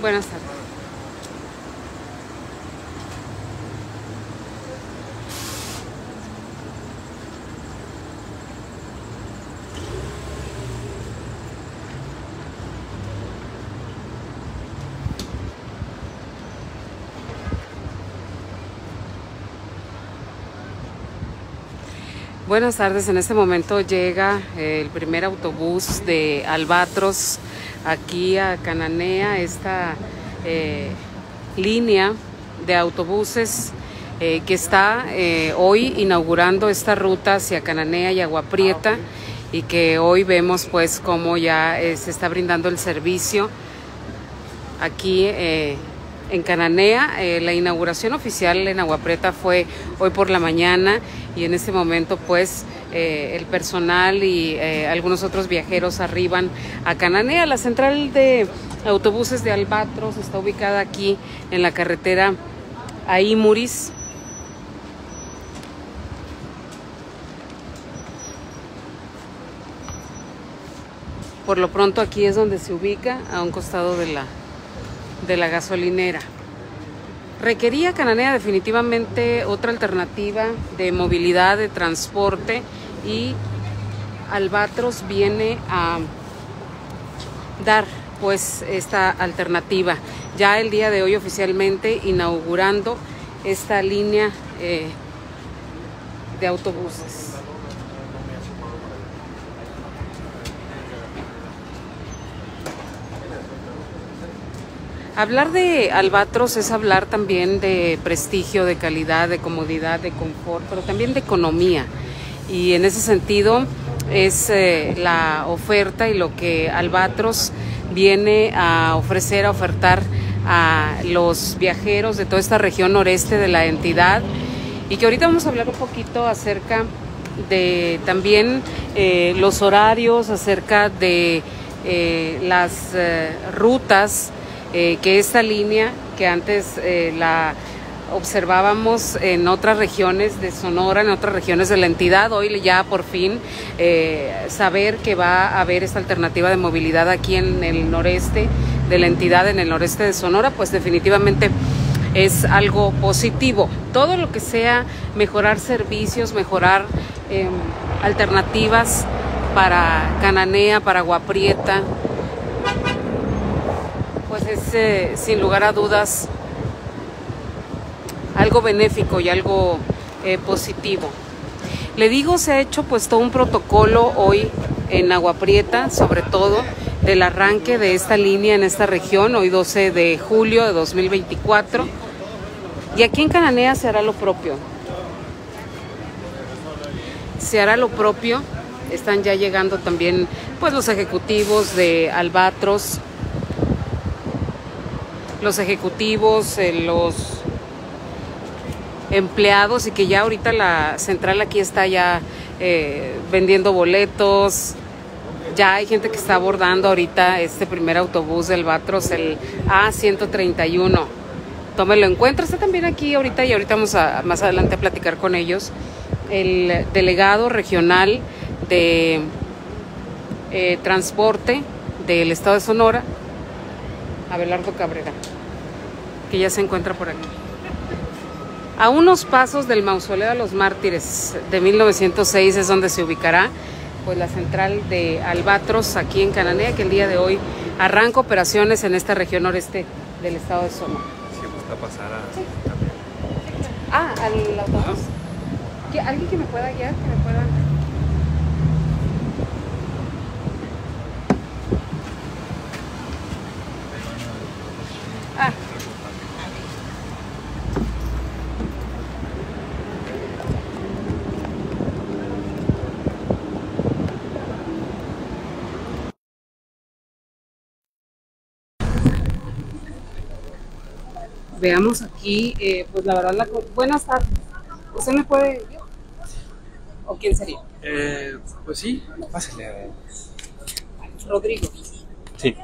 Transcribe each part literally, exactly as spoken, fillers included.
Buenas tardes. Buenas tardes, en este momento llega el primer autobús de Albatros aquí a Cananea, esta eh, línea de autobuses eh, que está eh, hoy inaugurando esta ruta hacia Cananea y Agua Prieta, y que hoy vemos pues cómo ya eh, se está brindando el servicio aquí eh, en Cananea. Eh, la inauguración oficial en Agua Prieta fue hoy por la mañana, y en este momento pues eh, el personal y eh, algunos otros viajeros arriban a Cananea. La central de autobuses de Albatros está ubicada aquí en la carretera a Imuris. Por lo pronto aquí es donde se ubica, a un costado de la, de la gasolinera. Requería Cananea definitivamente otra alternativa de movilidad, de transporte, y Albatros viene a dar pues esta alternativa. Ya el día de hoy oficialmente inaugurando esta línea eh, de autobuses. Hablar de Albatros es hablar también de prestigio, de calidad, de comodidad, de confort, pero también de economía. Y en ese sentido es eh, la oferta y lo que Albatros viene a ofrecer, a ofertar a los viajeros de toda esta región noreste de la entidad, y que ahorita vamos a hablar un poquito acerca de también eh, los horarios, acerca de eh, las eh, rutas Eh, que esta línea, que antes eh, la observábamos en otras regiones de Sonora, en otras regiones de la entidad, hoy ya por fin eh, saber que va a haber esta alternativa de movilidad aquí en el noreste de la entidad, en el noreste de Sonora, pues definitivamente es algo positivo. Todo lo que sea mejorar servicios, mejorar eh, alternativas para Cananea, para Agua Prieta, pues es eh, sin lugar a dudas algo benéfico y algo eh, positivo. Le digo, se ha hecho pues todo un protocolo hoy en Agua Prieta, sobre todo del arranque de esta línea en esta región, hoy doce de julio de dos mil veinticuatro, y aquí en Cananea se hará lo propio. Se hará lo propio, están ya llegando también pues los ejecutivos de Albatros, los ejecutivos, eh, los empleados, y que ya ahorita la central aquí está ya eh, vendiendo boletos. Ya hay gente que está abordando ahorita este primer autobús del Albatros, el A ciento treinta y uno. Tómelo en cuenta, está también aquí ahorita, y ahorita vamos a más adelante a platicar con ellos, el delegado regional de eh, transporte del estado de Sonora, Abelardo Cabrera, que ya se encuentra por aquí. A unos pasos del Mausoleo de los Mártires de mil novecientos seis es donde se ubicará pues la central de Albatros aquí en Cananea, que el día de hoy arranca operaciones en esta región noreste del estado de Sonora. Si gusta pasar a... Sí. Ah, al autobús. ¿Ah? ¿Alguien que me pueda guiar? Que me pueda... Ah. Veamos aquí, eh, pues la verdad, la... buenas tardes. ¿Usted me puede...? ¿O quién sería? Eh, pues sí, pásale. Rodrigo. Sí.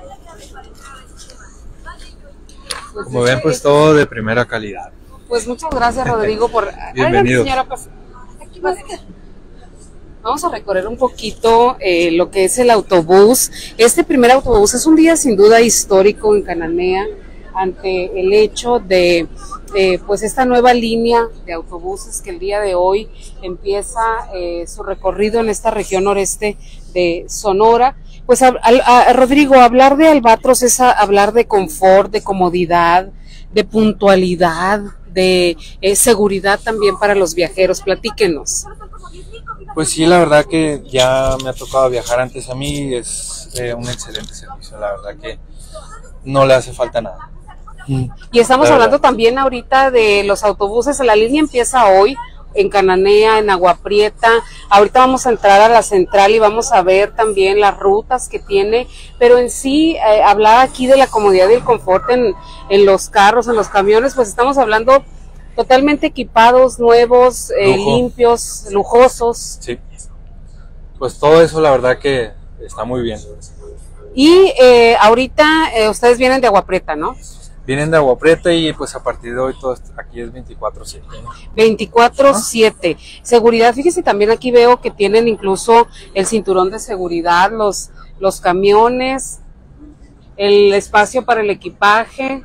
Pues Como ven, pues todo de primera calidad. Pues muchas gracias, Rodrigo, por... Bienvenido. Señora, pues... Aquí va. Vamos a recorrer un poquito eh, lo que es el autobús. Este primer autobús es un día sin duda histórico en Cananea. ante el hecho de eh, pues esta nueva línea de autobuses que el día de hoy empieza eh, su recorrido en esta región noreste de Sonora. Pues a, a, a Rodrigo, hablar de Albatros es a, hablar de confort, de comodidad, de puntualidad, de eh, seguridad también para los viajeros. Platíquenos. Pues sí, la verdad que ya me ha tocado viajar antes a mí, es eh, un excelente servicio, la verdad que no le hace falta nada. Y estamos hablando también ahorita de los autobuses, la línea empieza hoy en Cananea, en Agua Prieta. Ahorita vamos a entrar a la central y vamos a ver también las rutas que tiene, pero en sí, eh, hablar aquí de la comodidad y el confort en, en los carros, en los camiones, pues estamos hablando totalmente equipados, nuevos, eh, limpios, lujosos. Sí, pues todo eso la verdad que está muy bien. Y eh, ahorita eh, ustedes vienen de Agua Prieta, ¿no? Vienen de Agua Prieta y pues a partir de hoy todo aquí es veinticuatro siete. veinticuatro siete. Seguridad, fíjese, también aquí veo que tienen incluso el cinturón de seguridad, los, los camiones, el espacio para el equipaje,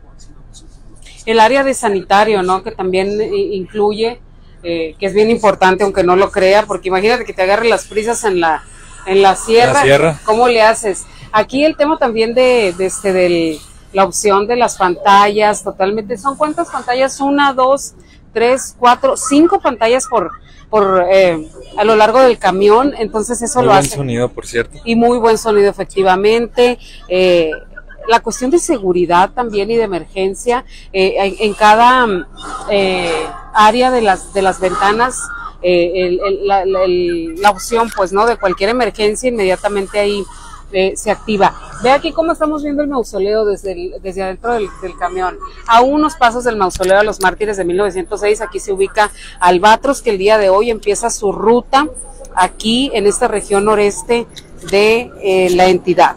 el área de sanitario, ¿no? Que también incluye, eh, que es bien importante, aunque no lo crea, porque imagínate que te agarren las prisas en la, en la sierra, la sierra. ¿Cómo le haces? Aquí el tema también de, de este, del... la opción de las pantallas, totalmente, ¿son cuántas pantallas? Una, dos, tres, cuatro, cinco pantallas por, por eh, a lo largo del camión, entonces eso muy lo hace. Muy buen sonido, por cierto. Y muy buen sonido, efectivamente. Eh, la cuestión de seguridad también y de emergencia, eh, en, en cada eh, área de las, de las ventanas, eh, el, el, la, el, la opción, pues, ¿no? De cualquier emergencia, inmediatamente ahí Eh, se activa. Ve aquí cómo estamos viendo el mausoleo desde, el, desde adentro del, del camión. A unos pasos del mausoleo de los mártires de mil novecientos seis, aquí se ubica Albatros, que el día de hoy empieza su ruta aquí en esta región noreste de eh, la entidad.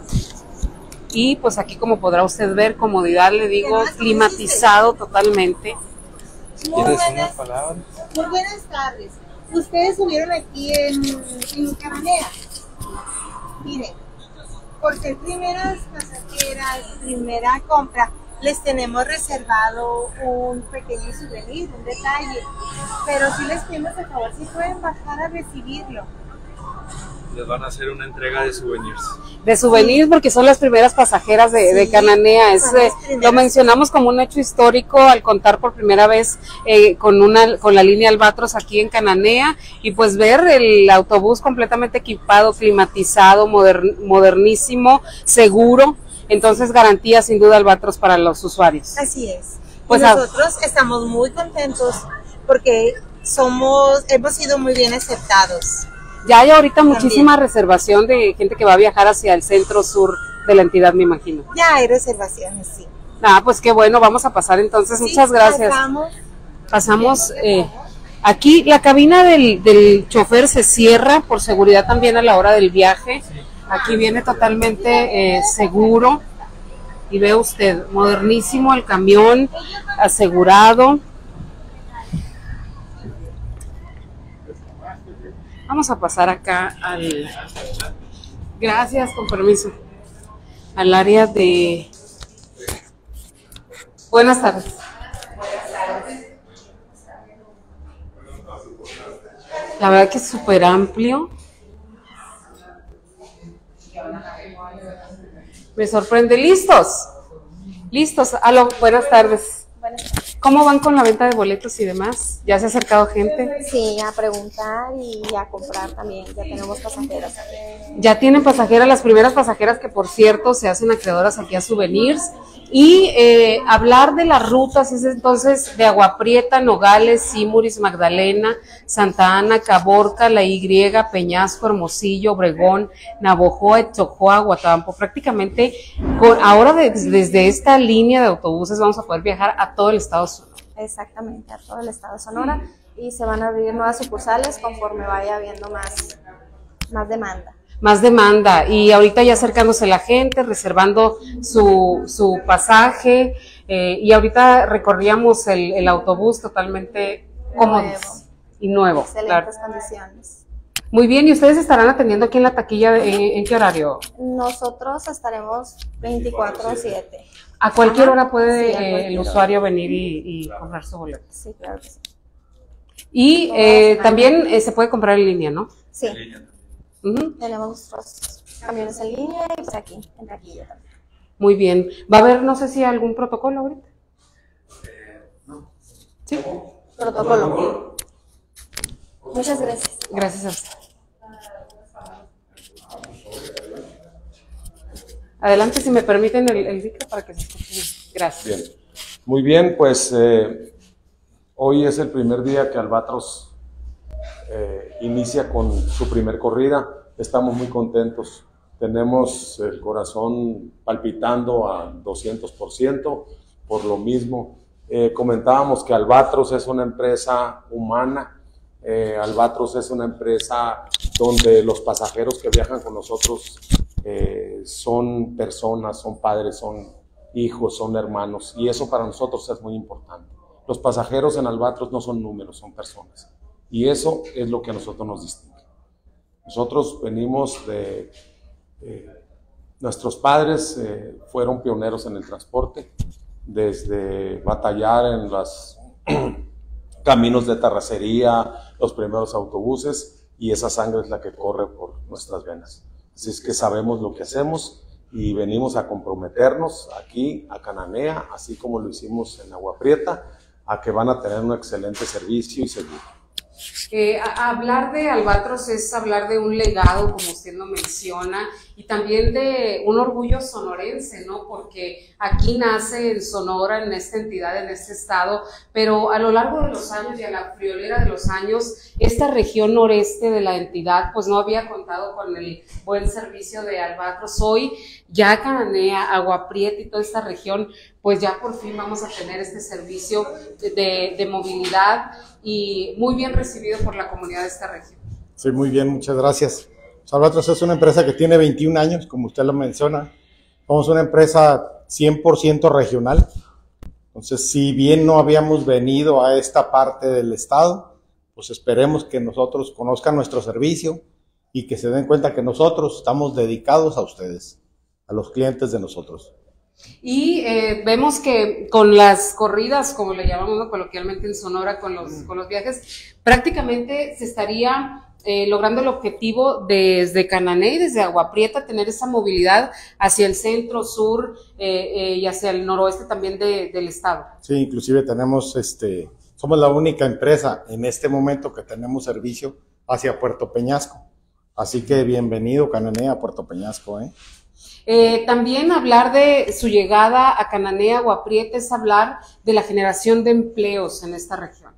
Y pues aquí, como podrá usted ver, comodidad, le digo, climatizado totalmente. Muy buenas, muy buenas tardes. Ustedes subieron aquí en, en Cananea. Miren, por ser primeras pasajeras, primera compra, les tenemos reservado un pequeño souvenir, un detalle, pero si les pedimos por favor si pueden bajar a recibirlo. Les van a hacer una entrega de souvenirs. De souvenirs, porque son las primeras pasajeras de, sí, de Cananea. Es, eh, lo mencionamos como un hecho histórico al contar por primera vez eh, con una con la línea Albatros aquí en Cananea, y pues ver el autobús completamente equipado, climatizado, modern, modernísimo, seguro. Entonces, garantía sin duda Albatros para los usuarios. Así es. Pues y nosotros a... estamos muy contentos porque somos hemos sido muy bien aceptados. Ya hay ahorita muchísima también reservación de gente que va a viajar hacia el centro sur de la entidad, me imagino. Ya hay reservaciones, sí. Ah, pues qué bueno, vamos a pasar entonces. Sí, muchas gracias. Pasamos. Pasamos eh, aquí, la cabina del, del chofer se cierra por seguridad también a la hora del viaje. Aquí viene totalmente eh, seguro. Y ve usted, modernísimo el camión, asegurado. Vamos a pasar acá al, gracias, con permiso, al área de, buenas tardes. La verdad que es súper amplio. Me sorprende. ¿Listos? Listos. Aló, buenas tardes. Buenas tardes. ¿Cómo van con la venta de boletos y demás? ¿Ya se ha acercado gente? Sí, a preguntar y a comprar también. Ya tenemos pasajeras. Ya tienen pasajeras, las primeras pasajeras que, por cierto, se hacen acreedoras aquí a Souvenirs. Y eh, hablar de las rutas es entonces de Agua Prieta, Nogales, Simuris, Magdalena, Santa Ana, Caborca, La Y, Peñasco, Hermosillo, Obregón, Navojoa, Etzojoa, Guatabampo. Prácticamente con, ahora de, desde esta línea de autobuses vamos a poder viajar a todo el estado de Sonora. Exactamente, a todo el estado de Sonora, y se van a abrir nuevas sucursales conforme vaya habiendo más, más demanda. Más demanda, y ahorita ya acercándose la gente, reservando su, su pasaje, eh, y ahorita recorríamos el, el autobús totalmente cómodo y nuevo. Excelentes claro. condiciones. Muy bien, ¿y ustedes estarán atendiendo aquí en la taquilla en, en qué horario? Nosotros estaremos veinticuatro siete. ¿A cualquier hora puede Sí, a eh, cualquier el hora. usuario venir y, y comprar su boleto? Sí, claro que sí. Y eh, también eh, se puede comprar en línea, ¿no? Sí, Ujú. tenemos nuestros camiones en línea y pues aquí, en taquilla también. Muy bien. ¿Va a haber, no sé si algún protocolo ahorita? Sí. Protocolo. Muchas gracias. Gracias a usted. Adelante, si me permiten el, el micro para que se escuche. Gracias. Bien. Muy bien, pues eh, hoy es el primer día que Albatros eh, inicia con su primer corrida. Estamos muy contentos. Tenemos el corazón palpitando a doscientos por ciento. Por lo mismo, eh, comentábamos que Albatros es una empresa humana. Eh, Albatros es una empresa donde los pasajeros que viajan con nosotros eh, son personas, son padres, son hijos, son hermanos, y eso para nosotros es muy importante. Los pasajeros en Albatros no son números, son personas, y eso es lo que a nosotros nos distingue. Nosotros venimos de... Eh, nuestros padres eh, fueron pioneros en el transporte, desde batallar en los caminos de terracería, los primeros autobuses, y esa sangre es la que corre por nuestras venas. Así es que sabemos lo que hacemos y venimos a comprometernos aquí a Cananea, así como lo hicimos en Agua Prieta, a que van a tener un excelente servicio y seguro. Eh, a, hablar de Albatros es hablar de un legado, como usted lo menciona, y también de un orgullo sonorense, ¿no? Porque aquí nace en Sonora, en esta entidad, en este estado, pero a lo largo de los años y a la friolera de los años, esta región noreste de la entidad, pues no había contado con el buen servicio de Albatros. Hoy ya Cananea, Agua Prieta y toda esta región, pues ya por fin vamos a tener este servicio de, de, de movilidad y muy bien recibido por la comunidad de esta región. Sí, muy bien, muchas gracias. Albatros es una empresa que tiene veintiún años, como usted lo menciona. Somos una empresa cien por ciento regional. Entonces, si bien no habíamos venido a esta parte del estado, pues esperemos que nosotros conozcan nuestro servicio y que se den cuenta que nosotros estamos dedicados a ustedes, a los clientes de nosotros. Y eh, vemos que con las corridas, como le llamamos, ¿no?, coloquialmente en Sonora, con los, con los viajes, prácticamente se estaría eh, logrando el objetivo desde Cananea y desde Agua Prieta, tener esa movilidad hacia el centro, sur eh, eh, y hacia el noroeste también de, del estado. Sí, inclusive tenemos, este, somos la única empresa en este momento que tenemos servicio hacia Puerto Peñasco. Así que bienvenido Cananea a Puerto Peñasco, ¿eh? Eh, también hablar de su llegada a Cananea, Agua Prieta, es hablar de la generación de empleos en esta región.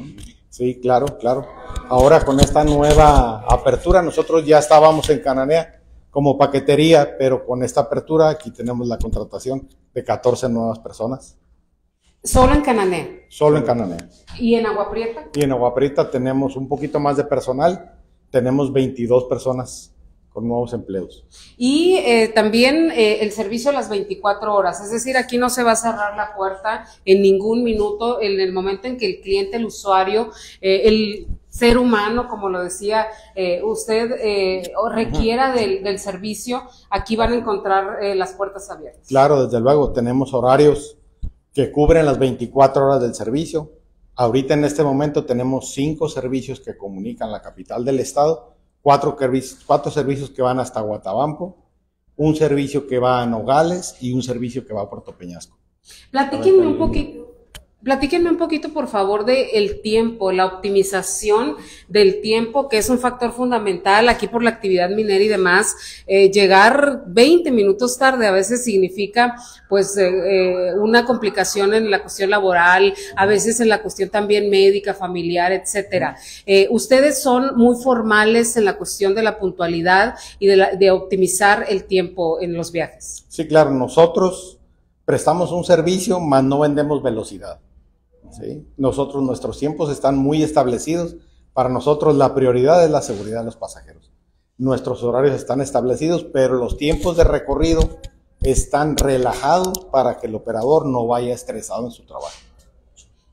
Sí, claro, claro. Ahora con esta nueva apertura, nosotros ya estábamos en Cananea como paquetería, pero con esta apertura aquí tenemos la contratación de catorce nuevas personas. ¿Solo en Cananea? Solo en Cananea. ¿Y en Agua Prieta? Y en Agua Prieta tenemos un poquito más de personal, tenemos veintidós personas con nuevos empleos. Y eh, también eh, el servicio a las veinticuatro horas, es decir, aquí no se va a cerrar la puerta en ningún minuto, en el momento en que el cliente, el usuario, eh, el ser humano, como lo decía eh, usted, eh, requiera del, del servicio, aquí van a encontrar eh, las puertas abiertas. Claro, desde luego, tenemos horarios que cubren las veinticuatro horas del servicio. Ahorita en este momento tenemos cinco servicios que comunican la capital del estado, Cuatro, cuatro servicios que van hasta Guatabampo, un servicio que va a Nogales y un servicio que va a Puerto Peñasco. Platíquenme un poquito, platíquenme un poquito, por favor, del tiempo, la optimización del tiempo, que es un factor fundamental aquí por la actividad minera y demás. Eh, llegar veinte minutos tarde a veces significa pues eh, eh, una complicación en la cuestión laboral, a veces en la cuestión también médica, familiar, etcétera. Eh, ustedes son muy formales en la cuestión de la puntualidad y de, la, de optimizar el tiempo en los viajes. Sí, claro, nosotros prestamos un servicio, mas no vendemos velocidad. ¿Sí? Nosotros, nuestros tiempos están muy establecidos. Para nosotros la prioridad es la seguridad de los pasajeros. Nuestros horarios están establecidos, pero los tiempos de recorrido están relajados para que el operador no vaya estresado en su trabajo.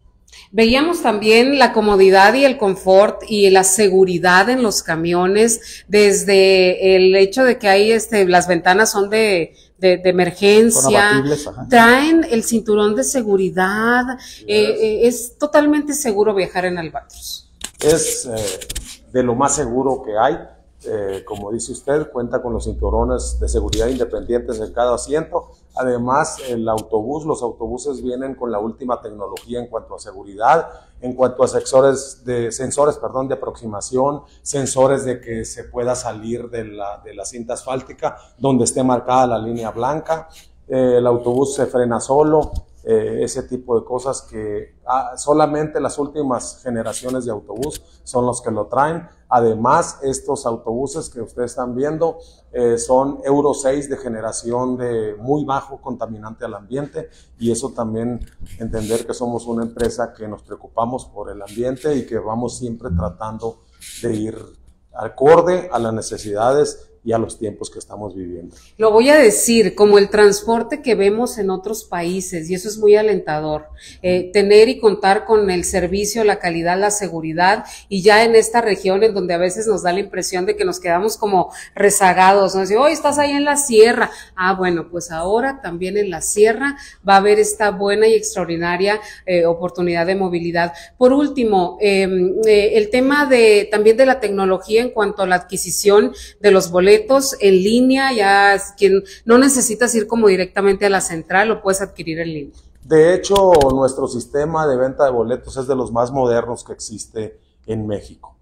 Veíamos también la comodidad y el confort y la seguridad en los camiones, desde el hecho de que hay este, las ventanas son de, de, de emergencia, traen el cinturón de seguridad, eh, eh, es totalmente seguro viajar en Albatros. Es eh, de lo más seguro que hay. Eh, como dice usted, cuenta con los cinturones de seguridad independientes en cada asiento. Además, el autobús, los autobuses vienen con la última tecnología en cuanto a seguridad, en cuanto a sensores de, sensores, perdón, de aproximación, sensores de que se pueda salir de la, de la cinta asfáltica donde esté marcada la línea blanca. Eh, el autobús se frena solo. Eh, ese tipo de cosas que ah, solamente las últimas generaciones de autobús son los que lo traen. Además, estos autobuses que ustedes están viendo eh, son Euro seis de generación de muy bajo contaminante al ambiente, y eso también entender que somos una empresa que nos preocupamos por el ambiente y que vamos siempre tratando de ir acorde a las necesidades y a los tiempos que estamos viviendo. Lo voy a decir, como el transporte que vemos en otros países, y eso es muy alentador, eh, tener y contar con el servicio, la calidad, la seguridad, y ya en esta región en donde a veces nos da la impresión de que nos quedamos como rezagados, ¿no? Decir, hoy estás ahí en la sierra, ah, bueno, pues ahora también en la sierra va a haber esta buena y extraordinaria eh, oportunidad de movilidad. Por último, eh, eh, el tema de también de la tecnología en cuanto a la adquisición de los boletos en línea, ya quien no necesitas ir como directamente a la central, lo puedes adquirir en línea. De hecho, nuestro sistema de venta de boletos es de los más modernos que existe en México.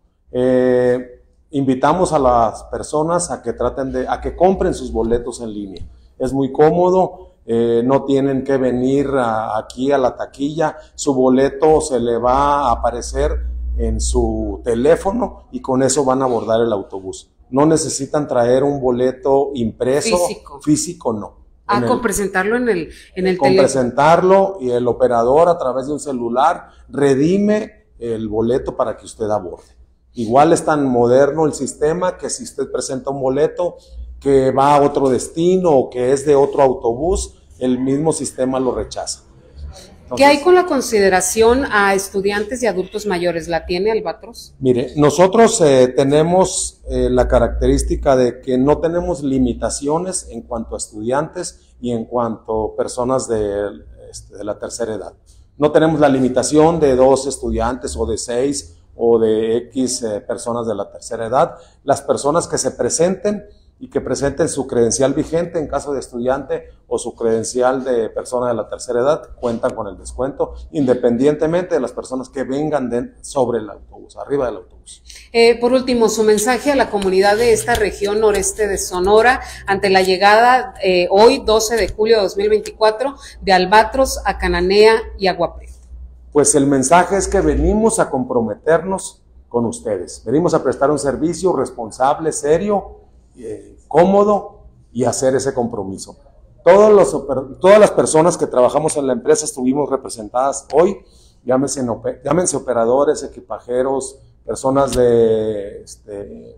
Eh, invitamos a las personas a que traten de, a que compren sus boletos en línea. Es muy cómodo, eh, no tienen que venir a, aquí a la taquilla, su boleto se le va a aparecer en su teléfono y con eso van a abordar el autobús. No necesitan traer un boleto impreso, físico, físico no. Ah, con presentarlo en el, en el con teléfono. presentarlo, y el operador a través de un celular redime el boleto para que usted aborde. Igual es tan moderno el sistema que si usted presenta un boleto que va a otro destino o que es de otro autobús, el mismo sistema lo rechaza. ¿Qué hay con la consideración a estudiantes y adultos mayores? ¿La tiene Albatros? Mire, nosotros eh, tenemos eh, la característica de que no tenemos limitaciones en cuanto a estudiantes y en cuanto a personas de, este, de la tercera edad. No tenemos la limitación de dos estudiantes o de seis o de X eh, personas de la tercera edad. Las personas que se presenten y que presenten su credencial vigente en caso de estudiante o su credencial de persona de la tercera edad, cuentan con el descuento, independientemente de las personas que vengan de, sobre el autobús, arriba del autobús. Eh, por último, su mensaje a la comunidad de esta región noreste de Sonora ante la llegada eh, hoy, doce de julio de dos mil veinticuatro, de Albatros a Cananea y Agua Prieta. Pues el mensaje es que venimos a comprometernos con ustedes, venimos a prestar un servicio responsable, serio, Eh, cómodo y hacer ese compromiso. Todos los, todas las personas que trabajamos en la empresa estuvimos representadas hoy, llámense, llámense operadores, equipajeros, personas de este,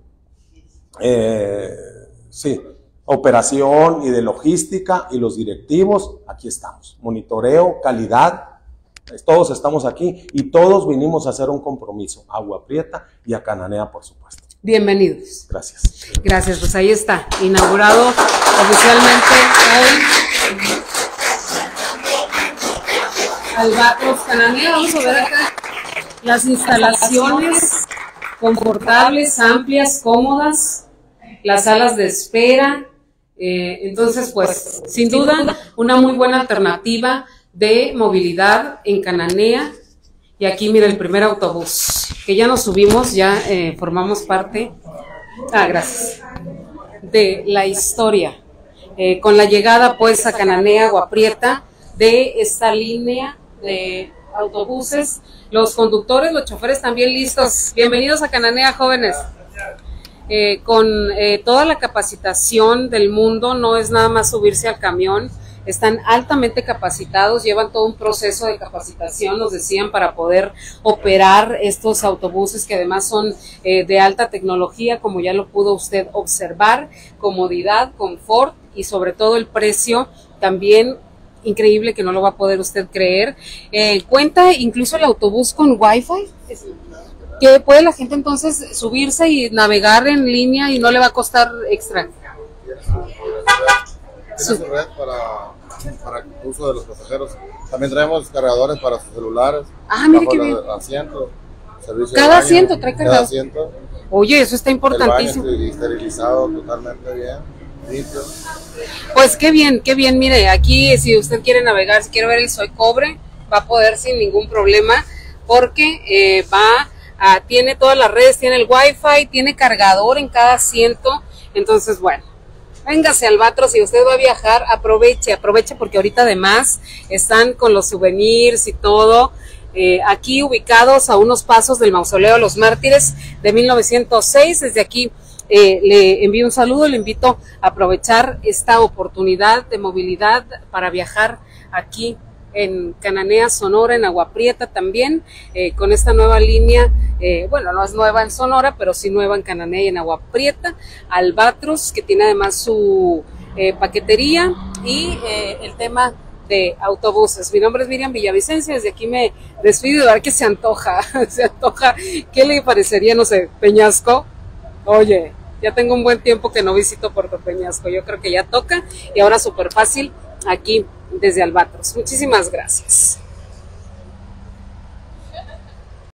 eh, sí, operación y de logística, y los directivos, aquí estamos. Monitoreo, calidad, todos estamos aquí y todos vinimos a hacer un compromiso a Agua Prieta y a Cananea, por supuesto. Bienvenidos. Gracias. Gracias, pues ahí está, inaugurado oficialmente hoy Albatros Cananea. Vamos a ver acá las instalaciones confortables, amplias, cómodas, las salas de espera. Eh, entonces, pues, sin duda, una muy buena alternativa de movilidad en Cananea. Y aquí mira el primer autobús, que ya nos subimos, ya eh, formamos parte, ah, gracias, de la historia, eh, con la llegada pues a Cananea, Agua Prieta, de esta línea de autobuses, los conductores, los choferes también listos. Bienvenidos a Cananea, jóvenes. Eh, con eh, toda la capacitación del mundo, no es nada más subirse al camión. Están altamente capacitados, llevan todo un proceso de capacitación, nos decían, para poder operar estos autobuses que además son eh, de alta tecnología, como ya lo pudo usted observar, comodidad, confort y sobre todo el precio también increíble que no lo va a poder usted creer. Eh, cuenta incluso el autobús con Wi-Fi, que puede la gente entonces subirse y navegar en línea y no le va a costar extra. Tiene su red para, para el uso de los pasajeros. También traemos cargadores para sus celulares. Ah, mire qué bien. Asientos, cada asiento trae cargador. Cada asiento. Oye, eso está importantísimo. El baño esterilizado totalmente bien, limpio. Pues qué bien, qué bien. Mire, aquí si usted quiere navegar, si quiere ver el Soy Cobre, va a poder sin ningún problema, porque eh, va a, tiene todas las redes, tiene el Wi-Fi, tiene cargador en cada asiento. Entonces, bueno, véngase Albatros, si usted va a viajar, aproveche, aproveche porque ahorita además están con los souvenirs y todo. Eh, aquí ubicados a unos pasos del Mausoleo de los Mártires de mil novecientos seis. Desde aquí eh, le envío un saludo, le invito a aprovechar esta oportunidad de movilidad para viajar aquí en Cananea, Sonora, en Agua Prieta también, eh, con esta nueva línea, eh, bueno, no es nueva en Sonora, pero sí nueva en Cananea y en Agua Prieta, Albatros, que tiene además su eh, paquetería y eh, el tema de autobuses. Mi nombre es Miriam Villavicencia, desde aquí me despido de ver que se antoja, se antoja, ¿qué le parecería, no sé, Peñasco? Oye, ya tengo un buen tiempo que no visito Puerto Peñasco, yo creo que ya toca y ahora súper fácil aquí desde Albatros. Muchísimas gracias.